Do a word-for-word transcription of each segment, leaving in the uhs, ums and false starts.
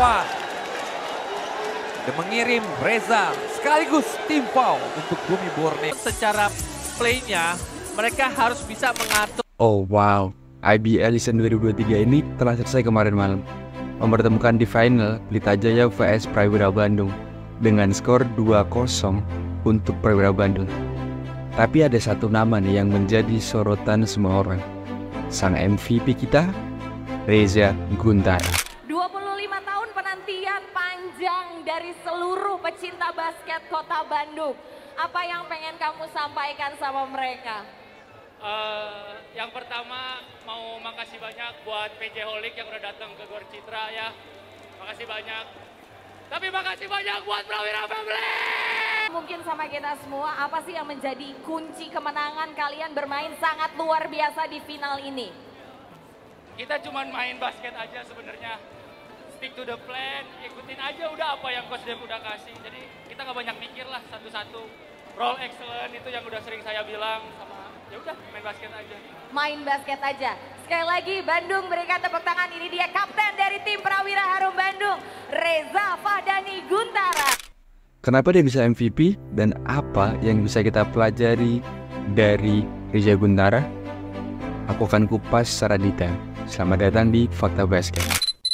Fa dan mengirim Reza sekaligus tim Pau untuk Bumi Borneo. Secara playnya mereka harus bisa mengatur. Oh wow, I B L Season dua ribu dua puluh tiga ini telah selesai kemarin malam, mempertemukan di final Pelita Jaya vs Prawira Bandung dengan skor dua kosong untuk Prawira Bandung. Tapi ada satu nama nih yang menjadi sorotan semua orang, sang M V P kita, Reza Guntara. dua puluh lima tahun penantian panjang dari seluruh pecinta basket Kota Bandung. Apa yang pengen kamu sampaikan sama mereka? Uh, yang pertama mau makasih banyak buat P J Holik yang udah datang ke Gor Citra ya. Makasih banyak. Tapi makasih banyak buat Prawira Family. Mungkin sama kita semua, apa sih yang menjadi kunci kemenangan kalian bermain sangat luar biasa di final ini? Kita cuma main basket aja sebenarnya. Stick to the plan, ikutin aja udah apa yang Coach Dev udah kasih. Jadi kita nggak banyak mikir lah satu-satu. Roll excellent itu yang udah sering saya bilang sama ya udah main basket aja. Main basket aja. Sekali lagi Bandung berikan tepuk tangan, ini dia kapten dari tim Prawira Harum Bandung, Reza Fahdani Guntara. Kenapa dia bisa M V P dan apa yang bisa kita pelajari dari Reza Guntara? Aku akan kupas secara detail. Selamat datang di Fakta Basket.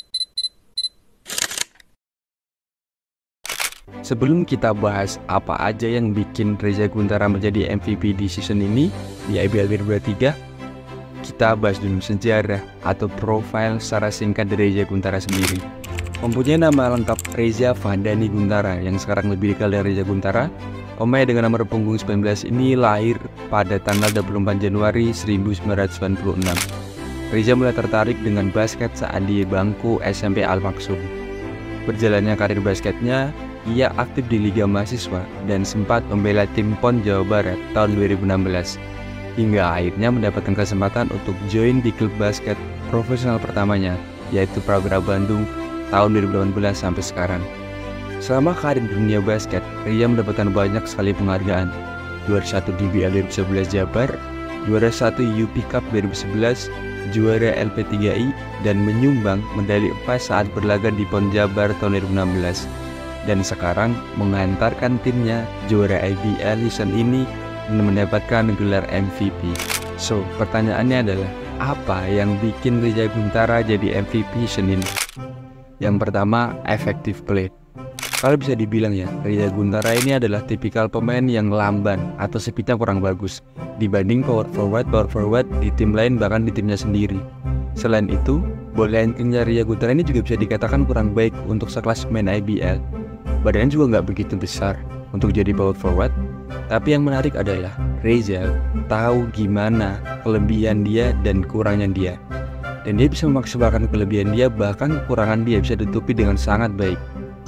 Sebelum kita bahas apa aja yang bikin Reza Guntara menjadi M V P di season ini di I B L dua ribu dua puluh tiga, kita bahas dulu sejarah atau profil secara singkat dari Reza Guntara sendiri. Mempunyai nama lengkap Reza Fahdani Guntara yang sekarang lebih dikenal dari Reza Guntara. Pemain dengan nomor punggung sembilan belas ini lahir pada tanggal dua puluh empat Januari seribu sembilan ratus sembilan puluh enam. Reza mulai tertarik dengan basket saat di bangku S M P Al Maksum. Berjalannya karir basketnya, ia aktif di Liga Mahasiswa dan sempat membela tim P O N Jawa Barat tahun dua ribu enam belas. Hingga akhirnya mendapatkan kesempatan untuk join di klub basket profesional pertamanya, yaitu Prawira Bandung tahun dua ribu delapan belas sampai sekarang. Selama karir dunia basket, Reza mendapatkan banyak sekali penghargaan. Juara satu D B L dua ribu sebelas Jabar, juara satu U P Cup dua ribu sebelas, juara L P tiga I, dan menyumbang medali emas saat berlaga di P O N Jabar tahun dua ribu enam belas. Dan sekarang mengantarkan timnya juara I B L season ini dan mendapatkan gelar M V P. So, pertanyaannya adalah, apa yang bikin Reza Guntara jadi M V P season ini? Yang pertama, effective play. Kalau bisa dibilang ya, Reza Guntara ini adalah tipikal pemain yang lamban atau speednya kurang bagus dibanding power forward power forward di tim lain, bahkan di timnya sendiri. Selain itu, bola handlingnya Reza Guntara ini juga bisa dikatakan kurang baik untuk sekelas pemain I B L. Badannya juga nggak begitu besar untuk jadi power forward. Tapi yang menarik adalah Reza tahu gimana kelebihan dia dan kurangnya dia. Dan dia bisa memaksimalkan kelebihan dia, bahkan kekurangan dia bisa ditutupi dengan sangat baik.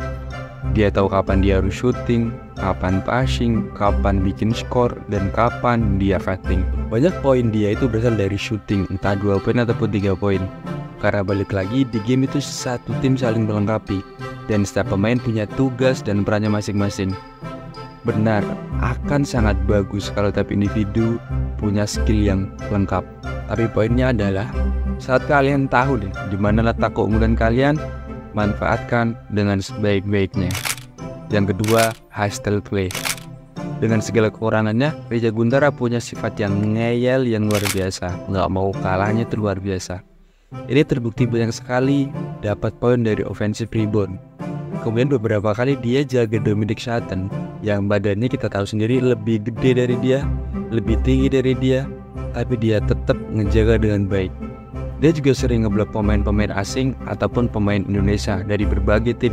Dia tahu kapan dia harus shooting, kapan passing, kapan bikin skor, dan kapan dia cutting. Banyak poin dia itu berasal dari shooting, entah dua poin ataupun tiga poin. Karena balik lagi, di game itu satu tim saling melengkapi, dan setiap pemain punya tugas dan perannya masing-masing. Benar, akan sangat bagus kalau tiap individu punya skill yang lengkap. Tapi poinnya adalah, saat kalian tahu deh di mana letak keunggulan kalian, manfaatkan dengan sebaik-baiknya. Yang kedua, hustle play. Dengan segala kekurangannya, Reza Guntara punya sifat yang ngeyel yang luar biasa. Nggak mau kalahnya itu luar biasa. Ini terbukti banyak sekali dapat poin dari offensive rebound. Kemudian beberapa kali dia jaga Dominic Sutton yang badannya kita tahu sendiri lebih gede dari dia, lebih tinggi dari dia, tapi dia tetap ngejaga dengan baik. Dia juga sering ngeblok pemain-pemain asing ataupun pemain Indonesia dari berbagai tim.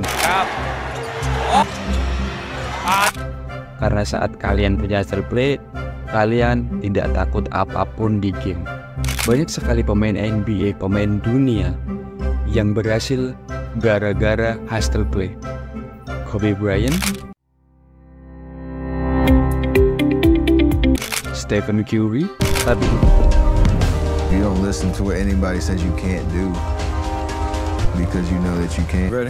Karena saat kalian punya hustle play, kalian tidak takut apapun di game. Banyak sekali pemain N B A, pemain dunia yang berhasil gara-gara hustle play. Kobe Bryant, Stephen Curry, tapi you don't listen to what anybody says you can't do because you know that you can't. Ready?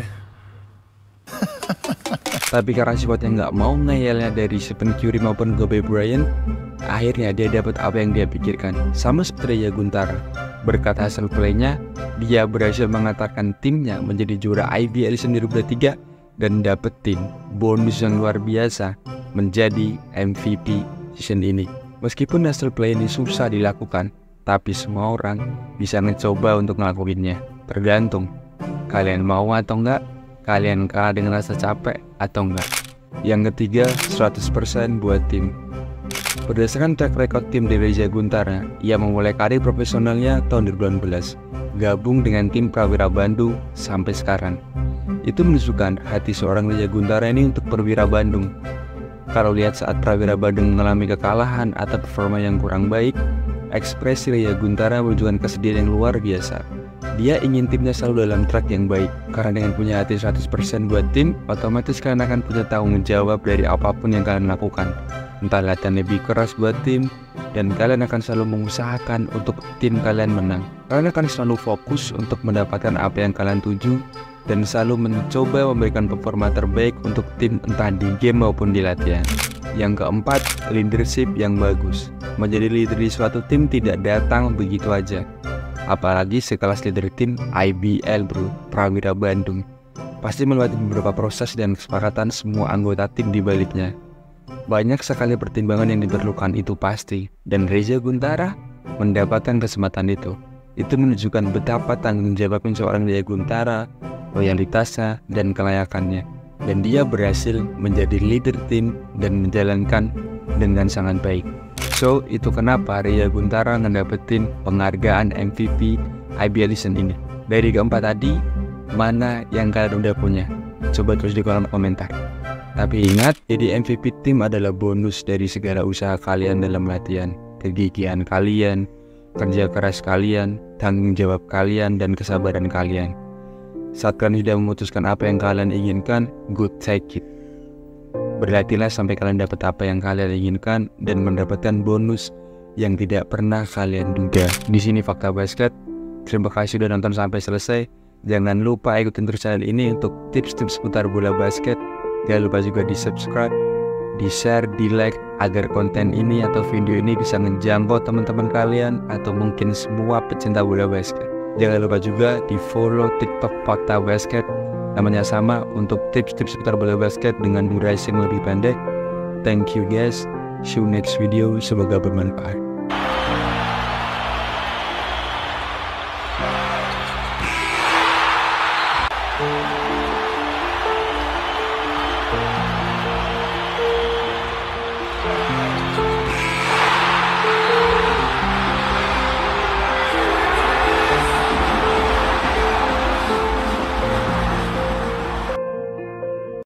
Tapi karena sifatnya nggak mau ngeyelnya dari Stephen Curry maupun Kobe Bryant, akhirnya dia dapat apa yang dia pikirkan. Sama seperti Reza Guntara, berkat hasil playnya, Dia berhasil mengantarkan timnya menjadi juara I B L Season dua ribu dua puluh tiga dan dapetin bonus yang luar biasa menjadi M V P season ini. Meskipun hasil play ini susah dilakukan, tapi semua orang bisa mencoba untuk ngelakuinnya. Tergantung kalian mau atau enggak, kalian kalah dengan rasa capek atau enggak. Yang ketiga, seratus persen buat tim. Berdasarkan track record tim dari Reza Guntara, ia memulai karir profesionalnya tahun dua ribu delapan belas, gabung dengan tim Prawira Bandung sampai sekarang. Itu menunjukkan hati seorang Reza Guntara ini untuk Prawira Bandung. Kalau lihat saat Prawira Bandung mengalami kekalahan atau performa yang kurang baik, ekspresi Reza Guntara menunjukkan kesedihan yang luar biasa. Dia ingin timnya selalu dalam track yang baik, karena dengan punya hati seratus persen buat tim, otomatis kalian akan punya tanggung jawab dari apapun yang kalian lakukan. Entah latihan lebih keras buat tim, dan kalian akan selalu mengusahakan untuk tim kalian menang. Kalian akan selalu fokus untuk mendapatkan apa yang kalian tuju, dan selalu mencoba memberikan performa terbaik untuk tim entah di game maupun di latihan. Yang keempat, leadership yang bagus. Menjadi leader di suatu tim tidak datang begitu aja. Apalagi sekelas leader tim I B L bro, Prawira Bandung. Pasti melewati beberapa proses dan kesepakatan semua anggota tim di baliknya. Banyak sekali pertimbangan yang diperlukan, itu pasti. Dan Reza Guntara mendapatkan kesempatan itu. Itu menunjukkan betapa tanggung jawabnya seorang Reza Guntara, loyalitasnya, dan kelayakannya. Dan dia berhasil menjadi leader tim dan menjalankan dengan sangat baik. So, itu kenapa Reza Guntara ngedapetin penghargaan M V P I B L season ini. Dari keempat tadi, mana yang kalian udah punya? Coba tulis di kolom komentar. Tapi ingat, jadi M V P tim adalah bonus dari segala usaha kalian dalam latihan, kegigihan kalian, kerja keras kalian, tanggung jawab kalian, dan kesabaran kalian. Saat kalian sudah memutuskan apa yang kalian inginkan, good take it. Berlatihlah sampai kalian dapat apa yang kalian inginkan dan mendapatkan bonus yang tidak pernah kalian duga. Di sini Fakta Basket. Terima kasih sudah nonton sampai selesai. Jangan lupa ikutin terus channel ini untuk tips-tips seputar bola basket. Jangan lupa juga di subscribe, di share, di like agar konten ini atau video ini bisa menjangkau teman-teman kalian atau mungkin semua pecinta bola basket. Jangan lupa juga di follow TikTok Fakta Basket, namanya sama, untuk tips-tips seputar bola basket dengan durasi yang lebih pendek. Thank you guys, see you next video, semoga bermanfaat.